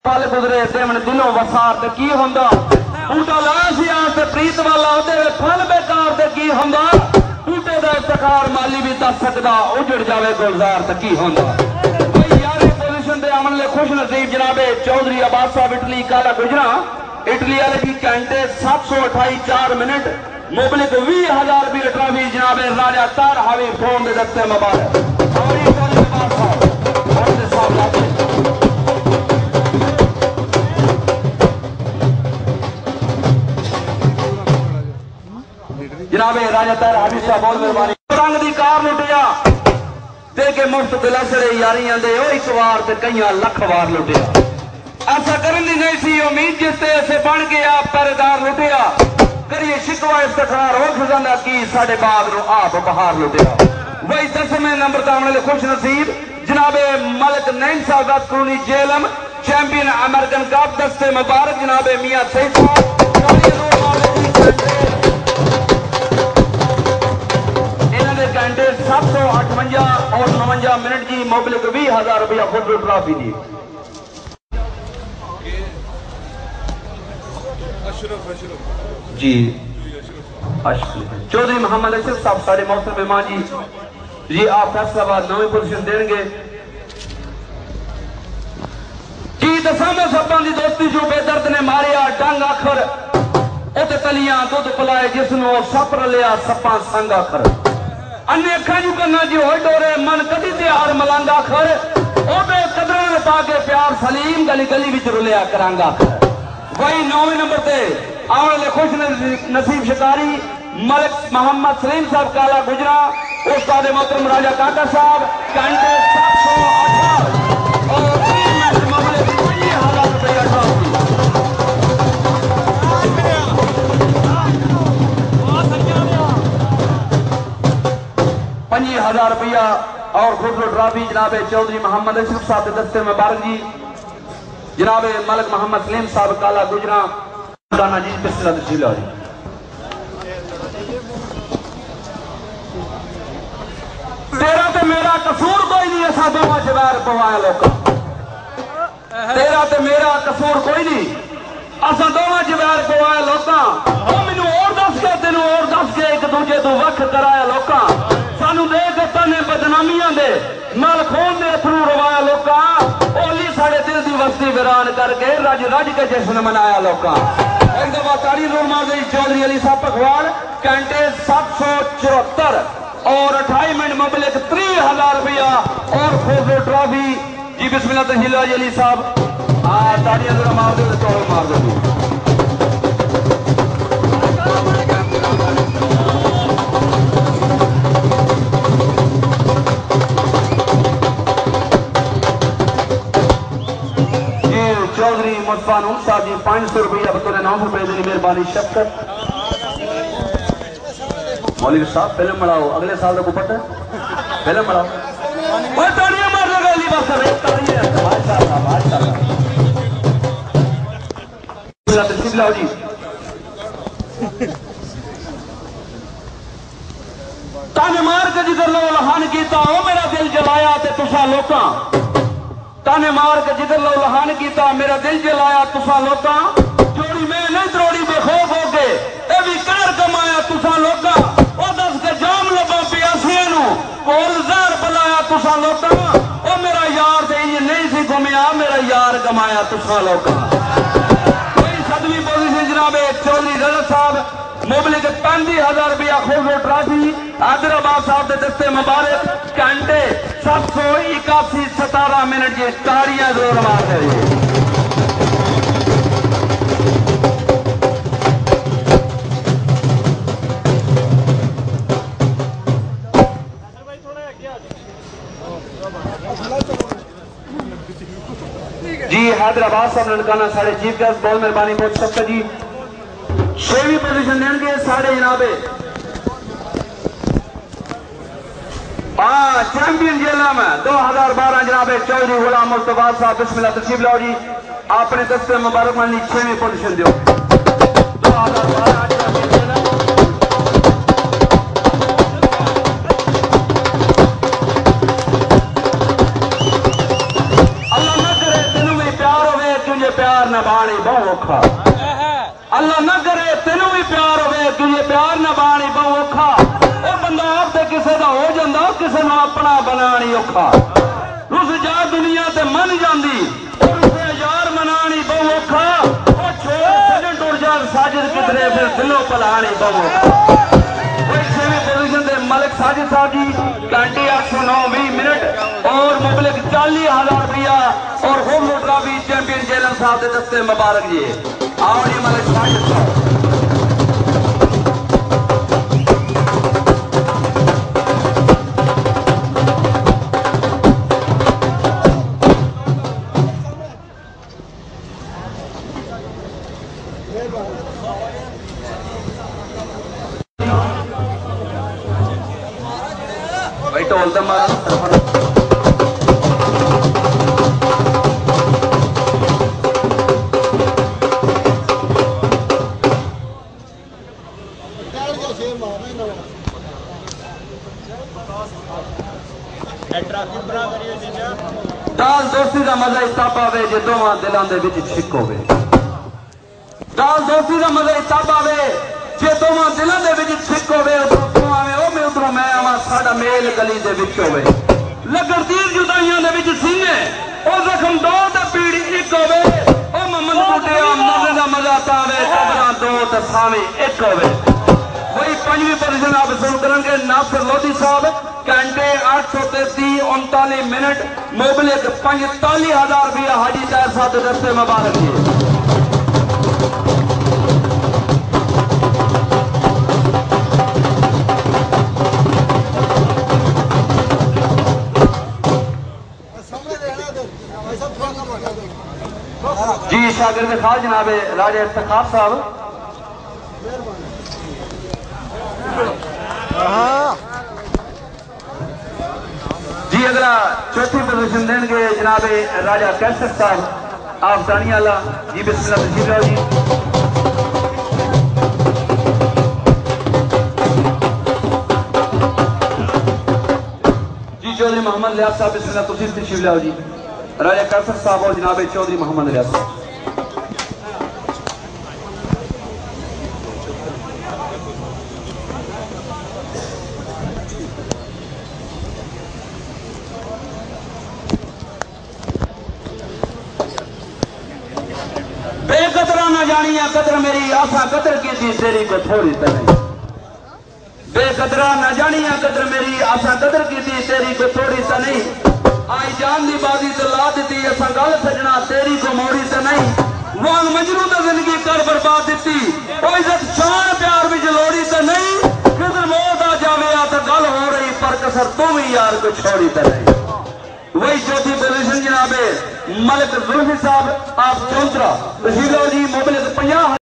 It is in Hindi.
पल गुजरे ते दिलों वसार ते की हुंदा बूटा लाया सी आस ते प्रीत वाला ओदे फल बेकार ते की हुंदा बूटे दा इफ्तिखार माली भी दस सकदा उजड़ जावे गुलजार ते की हुंदा भाई यार पोजीशन दे अमन ले खुश नसीब जनाबे चौधरी अब्बास साहब इटली काला गुजरा इटली वाले की घंटे 728 4 मिनट मुबलिक 20,000 भी ट्रॉफी जनाबे राजा तार हावी फोन दे दस्ते मुबारक और चौधरी अब्बास साहब जनाबे राजा तार हावी साहब बहुत मेहरबानी रंग दी कार लुटिया ते के मुफ्त दिलासरे यारियां दे ओ एक वार ते कईयां लख वार लुटिया ऐसा करन दी नहीं सी उम्मीद जिसते ऐसे बन गया पहरेदार लुटिया करिए शिकवा इफ्तिखार हो खजाना की साढ़े बाद नु आप बहार लुटिया वही 10वें नंबर तामने खुश नसीब जनाबे मलिक नईम साहब colony Jhelum champion American cup दस्ते मुबारक जनाबे मियां सईद घंटे 758 और 59 मिनट की मुबलिक 20,000 रुपया खुद ट्रॉफी दी जी चौधरी मोहम्मद अशरफ साहब साढ़े मौसम मेहमान जी आप फैसलाबाद नवी पोजीशन देंगे की दसामे सपा की दोस्ती जो बेदर्द ने मारिया डंग आखर उत तलियां दुध पिलाए जिसनों सप रलिया सपा संग आखर अन्य अखा जू करना जी हो डोरे मन कदी त्यार मलांगा खर ओबे कदरां पाके प्यार सलीम गली गली विच रुलिया करांगा खर वही 9वें नंबर ते आने खुश नसीब शिकारी मलिक मोहम्मद सलीम साहब काला गुजरा उस्ताद मोहतरम राजा काका साहब घंटे 708 और 3 मिनट मामले 20,000 रुपया ट्रॉफी 50,000 रुपया और खुद ट्रॉफी जनाबे चौधरी मोहम्मद अशरफ साहब के दस्ते मुबारक जी जनाबे मलिक मोहम्मद सलीम साहब काला गुजरा जी बिस्मिल्लाह तशरीफ लो तेरा ते मेरा कसूर कोई नहीं ऐसा दोवां च वैर पवाया लोग तेरा ते मेरा कसूर कोई नहीं असा दोवां च वैर पवाया लोग मैनू और दस के तेन और दस के एक दूजे तो वख कराया लोग सानू देख तने बदनामियां दे नाल खून दे अथरू रवाया लोग ओली साढ़े दिल की बस्ती वीरान करके रज रज के जश्न मनाया लोग एक दफा ताड़ी जोर मार गई चौधरी अली साहब पखवाड़ घंटे 774 और 28 मिनट मुबलिक 30,000 रुपया और खुद ट्रॉफी जी बिस्मिल्लाह तशरीफ लो अली साहब ताड़ियां जोर मार दो चौल मार दो चौधरी मुस्तफा नूर साहब जी 500 रुपया बतौर 900 रुपये की मेहरबानी शफकत मौलवी साहब फिल्म बढ़ाओ अगले साल का पता फिल्म बढ़ाओ जी ताने मार के जिधर लो लहान किया वो मेरा दिल जलाया ते तुसा लोका ताने मार के जिधर लो लहान किया मेरा दिल जलाया तुसा लोका जोड़ी में नहीं त्रोड़ी बेखौफ हो गए ए भी कर कमाया तुसा लोका ओ दस के जाम लबा प्यासियां नु कोल ज़हर बुलाया तुसा लोका ओ मेरा यार ते ये नहीं सी घुमया मेरा यार गमाया तुसा लोका कोई 7वीं पोजीशन जनाबे चौधरी रजत साहब मुबलिक 35,000 रुपया खुद ट्रॉफी हैदराबाद साहब के दस्ते मुबारक घंटे 781 17 मिनट की ताड़ियां जोर मार रही जी हैदराबाद साहब ननकाना साढ़े चीफ गेस्ट बहुत मेहरबानी बहुत सकता जी 6वीं पोजीशन देंगे साढ़े जनाबे चैंपियन जेलम 2012 जनाबे चौधरी गुलाम मुस्तफा साहब बिस्मिल्लाह तशरीफ लो जी अपने दस्ते मुबारक मानी 6वीं पोजीशन दो 2012 अल्लाह न करे तेनू भी प्यार होवे तुझे प्यार न बाणी बहु औखा। अल्लाह न करे तेनू भी प्यार होवे तुझे प्यार न बाणी बहु औखा। वो बंदा आप ते किसे दा हो जांदा किसे नू अपना बनानी औखा। रुस जा दुनिया ते मन जांदी और उसे यार मनानी बहु औखा। ओ छोड़ सजन टुट जा साजिद किधरे फिर दिलों पलानी बहु औखा। पोजीशन दे मलिक साजिद साहब जी घंटे 809 मिनट और मुबलिक 40,000 रुपया और होम ट्रॉफी चैंपियन जैलन साहब के दस्ते मुबारक जी। आओ जी मलिक साजिद साहब। भाई टोल तो मारो दाल दोस्ती का मजा इतना पावे जो दोवां दिलों दे विच छिक होवे। दाल दोस्ती का मजा इतना पावे जो दोवां दिलों दे विच छिक होवे। उधरों मैं आवा साडा मेल गली दे विच होवे। लगन तीर जुदाइयां दे विच सीने ओ जख्म दो ते पीड़ एक होवे। ओ मोहम्मद बूटिया मजे दा मजा तावे कबरां दो ते सावी एक होवे। वही पंजवीं पोजीशन आप सुन करेंगे नासिर लोधी साहब घंटे 833 मिनट मुबलिक 45,000 रुपया हाजी ताहिर साहब के दस्ते मुबारक जी। जी शागिर्द खास जनाबे राजा इफ्तिखार साहब जी अगला चौथी पोजीशन देंगे जनाबे राजा कैसर साहब आप दानियाला जी। बिस्मिल्लाह तशरीफ लाओ जी। जी चौधरी मोहम्मद लियास साहब बिस्मिल्लाह तशरीफ लाओ जी। राजा कैसर साहब और जनाबे चौधरी मोहम्मद लियास साहब। बेकदरा न जानिया कदर मेरी आशा कदर की थी तेरी को थोड़ी तो नहीं। बेकदरा न जानिया कदर मेरी आशा कदर की थी तेरी को थोड़ी तो नहीं। आई जान दी बाजी तो ला दी असा गल सजना तेरी को मोड़ी तो नहीं। वांग मजनू तो जिंदगी कर बर्बाद दी ओ इज्जत शान प्यार विच लोड़ी तो नहीं। किधर मौत आ जावे आ तो गल हो रही पर कसर तू भी यार को छोड़ी तो नहीं। वही चौथी पोजीशन जनाबे मलिक जुल्फी साहब आप चौंतरा तहसीलो जी मुबलिक 50